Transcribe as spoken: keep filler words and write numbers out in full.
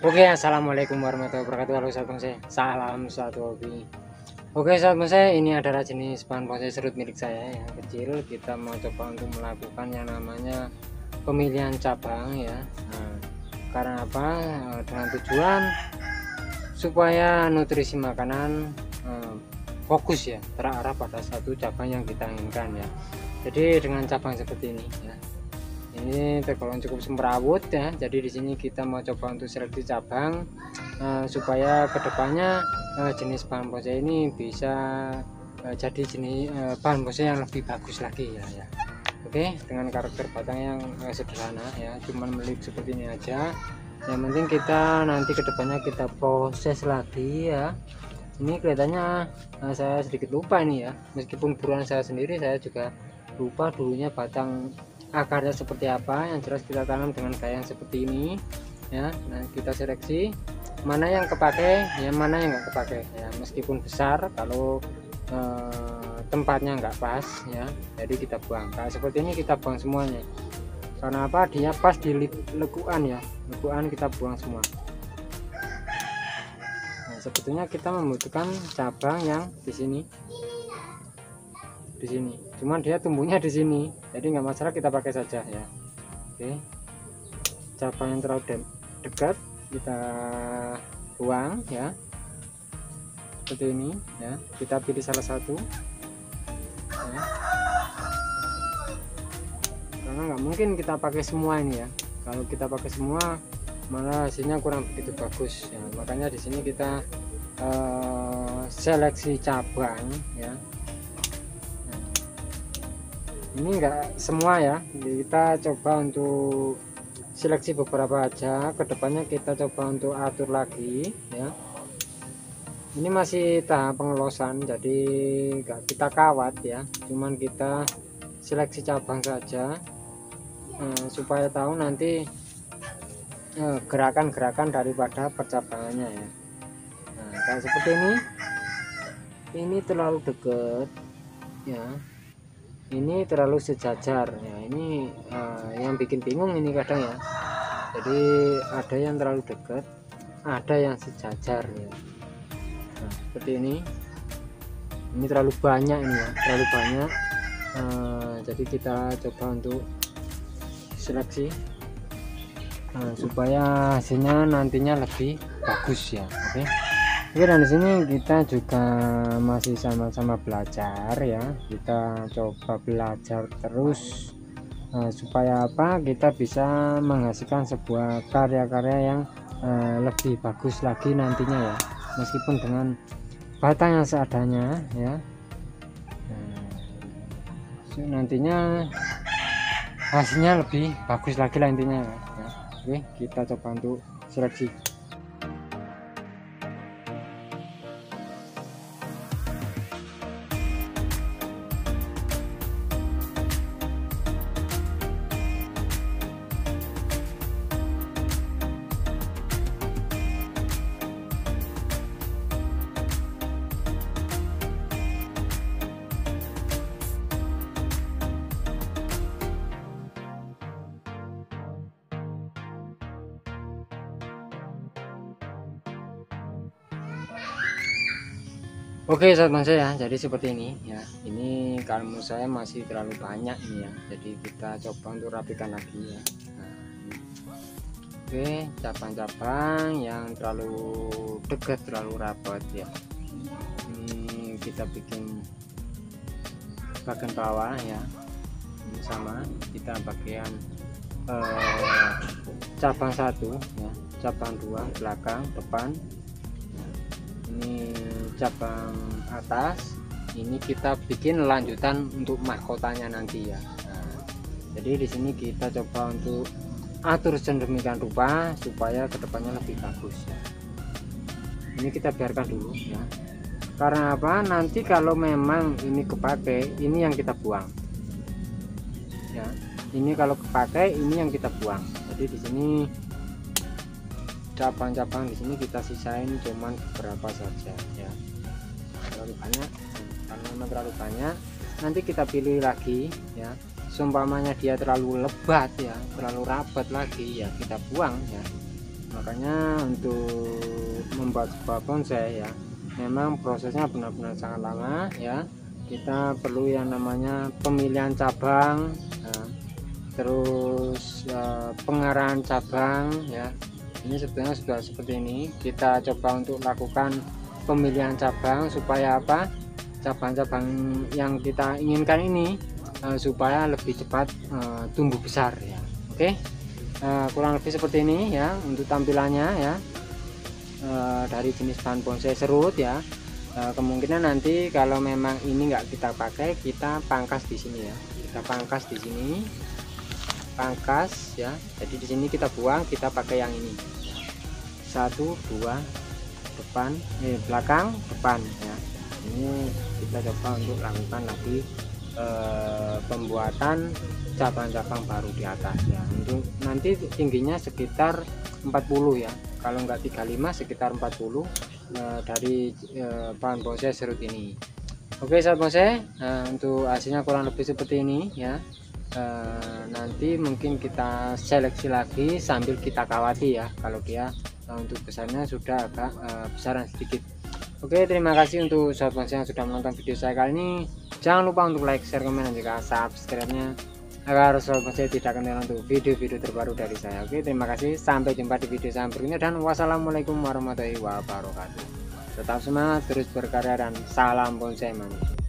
Oke, assalamualaikum warahmatullahi wabarakatuh. Halo sahabat bonsai, salam satu hobi. Oke sahabat bonsai, ini adalah jenis bahan bonsai serut milik saya yang kecil. Kita mau coba untuk melakukan yang namanya pemilihan cabang ya. Nah, karena apa? Dengan tujuan supaya nutrisi makanan eh, fokus ya, terarah pada satu cabang yang kita inginkan ya. Jadi dengan cabang seperti ini ya. Ini tergolong cukup semrawut ya. Jadi di sini kita mau coba untuk seleksi cabang uh, supaya kedepannya uh, jenis bahan bonsai ini bisa uh, jadi jenis uh, bahan bonsai yang lebih bagus lagi ya, ya. Oke, dengan karakter batang yang uh, sederhana ya, cuman melik seperti ini aja. Yang penting kita nanti kedepannya kita proses lagi ya. Ini kelihatannya uh, saya sedikit lupa ini ya, meskipun buruan saya sendiri, saya juga lupa dulunya batang akarnya seperti apa. Yang jelas kita tanam dengan gaya yang seperti ini ya. Nah, kita seleksi mana yang kepake ya, mana yang nggak kepake ya, meskipun besar kalau eh, tempatnya nggak pas ya, jadi kita buang. Kayak seperti ini kita buang semuanya. Karena apa? Dia pas di lekuan ya, lekuan kita buang semua. Nah, sebetulnya kita membutuhkan cabang yang di sini, di sini, cuman dia tumbuhnya di sini, jadi nggak masalah, kita pakai saja ya. Oke, cabang yang terlalu de dekat kita buang ya, seperti ini ya. Kita pilih salah satu ya. Karena nggak mungkin kita pakai semua ini ya. Kalau kita pakai semua malah hasilnya kurang begitu bagus ya. Makanya di sini kita uh, seleksi cabang ya. Ini enggak semua ya, kita coba untuk seleksi beberapa aja. Kedepannya kita coba untuk atur lagi ya. Ini masih tahap pengelosan, jadi enggak kita kawat ya, cuman kita seleksi cabang saja eh, supaya tahu nanti gerakan-gerakan eh, daripada percabangannya ya. Nah, kayak seperti ini, ini terlalu dekat ya, ini terlalu sejajar ya. Ini uh, yang bikin bingung ini kadang ya. Jadi ada yang terlalu dekat, ada yang sejajar ya. Nah, seperti ini, ini terlalu banyak ini ya, terlalu banyak. Uh, jadi kita coba untuk seleksi uh, supaya hasilnya nantinya lebih bagus ya. Oke. Okay? Oke, dan di sini kita juga masih sama-sama belajar ya. Kita coba belajar terus uh, supaya apa? Kita bisa menghasilkan sebuah karya-karya yang uh, lebih bagus lagi nantinya ya. Meskipun dengan batang yang seadanya ya. Nah, so, nantinya hasilnya lebih bagus lagi lah intinya ya. Oke, kita coba untuk seleksi. Oke sahabat bonsai ya, jadi seperti ini ya. Ini kalau menurut saya masih terlalu banyak ini ya, jadi kita coba untuk rapikan lagi ya. Nah, oke, cabang-cabang yang terlalu dekat, terlalu rapat ya, ini kita bikin bagian bawah ya. Ini sama, kita bagian eh, cabang satu ya, cabang dua belakang, depan. Ini cabang atas, ini kita bikin lanjutan untuk mahkotanya nanti ya. Nah, jadi di sini kita coba untuk atur sedemikian rupa supaya kedepannya lebih bagus ya. Ini kita biarkan dulu ya, karena apa? Nanti kalau memang ini kepake, ini yang kita buang ya. Ini kalau kepake, ini yang kita buang. Jadi di sini cabang-cabang di sini kita sisain cuman beberapa saja ya. Terlalu banyak, karena memang terlalu banyak, nanti kita pilih lagi ya. Seumpamanya dia terlalu lebat ya, terlalu rapat lagi ya, kita buang ya. Makanya untuk membuat sebuah bonsai ya memang prosesnya benar-benar sangat lama ya. Kita perlu yang namanya pemilihan cabang ya, terus ya, pengarahan cabang ya. Ini sebenarnya sudah seperti ini. Kita coba untuk lakukan pemilihan cabang supaya apa, cabang-cabang yang kita inginkan ini uh, supaya lebih cepat uh, tumbuh besar ya. Oke, uh, kurang lebih seperti ini ya untuk tampilannya ya, uh, dari jenis bahan bonsai serut ya. Uh, kemungkinan nanti kalau memang ini nggak kita pakai, kita pangkas di sini ya, kita pangkas di sini, pangkas ya. Jadi di sini kita buang, kita pakai yang ini, satu dua depan, eh, belakang depan ya. Ini kita coba untuk lakukan lagi eh, pembuatan cabang-cabang baru di atas ya. Untuk nanti tingginya sekitar empat puluh ya, kalau enggak tiga puluh lima sekitar empat puluh eh, dari eh, bahan bonsai serut ini. Oke sahabat bonsai, nah, untuk hasilnya kurang lebih seperti ini ya. Eh, nanti mungkin kita seleksi lagi sambil kita kawati ya, kalau dia eh, untuk besarnya sudah agak eh, besaran sedikit. Oke, terima kasih untuk sahabat bonsai yang sudah menonton video saya kali ini. Jangan lupa untuk like, share, komen, dan juga subscribe-nya agar sahabat bonsai tidak ketinggalan untuk video-video terbaru dari saya. Oke, terima kasih, sampai jumpa di video saya berikutnya, dan wassalamualaikum warahmatullahi wabarakatuh. Tetap semangat, terus berkarya, dan salam bonsai manusia.